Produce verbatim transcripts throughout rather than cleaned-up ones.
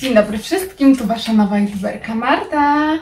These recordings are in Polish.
Dzień dobry wszystkim, tu wasza nowa youtuberka Marta.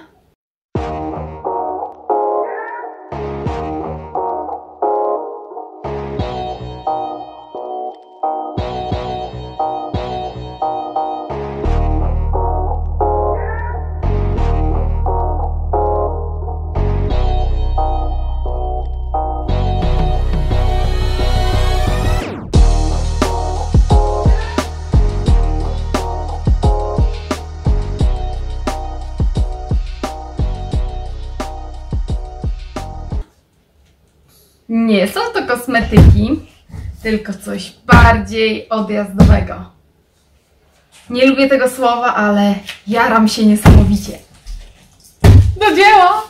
Nie są to kosmetyki, tylko coś bardziej odjazdowego. Nie lubię tego słowa, ale jaram się niesamowicie. Do dzieła!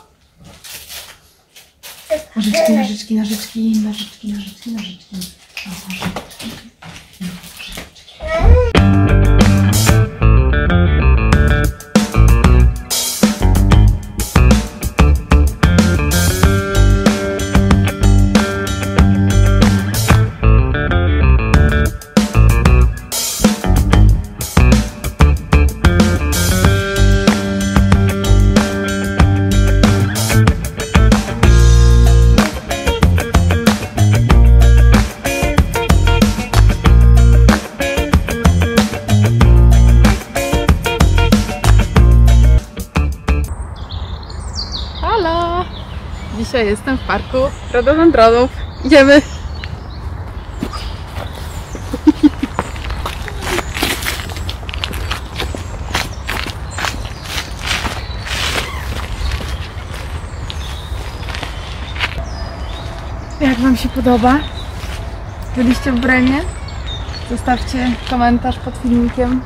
Nożyczki, nożyczki, nożyczki, nożyczki, nożyczki, nożyczki. Nożyczki, nożyczki. Halo! Dzisiaj jestem w parku rododendronów. Idziemy! Jak wam się podoba? Byliście w Bremie? Zostawcie komentarz pod filmikiem.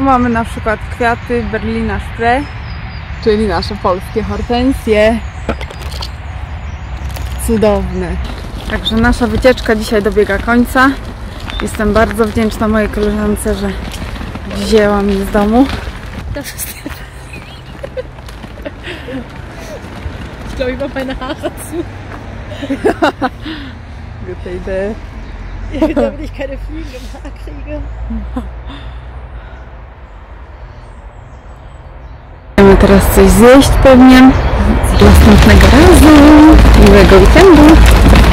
mamy na przykład kwiaty Berlina Spray, czyli nasze polskie hortensje. Cudowne. Także nasza wycieczka dzisiaj dobiega końca. Jestem bardzo wdzięczna mojej koleżance, że wzięła mnie z domu. Ich glaube, ich mache meine Haare zu. Gute Idee. Ja, damit ich keine Fliegen im Haar kriege. Będziemy teraz coś zjeść pewnie. Do następnego razu. Miłego weekendu.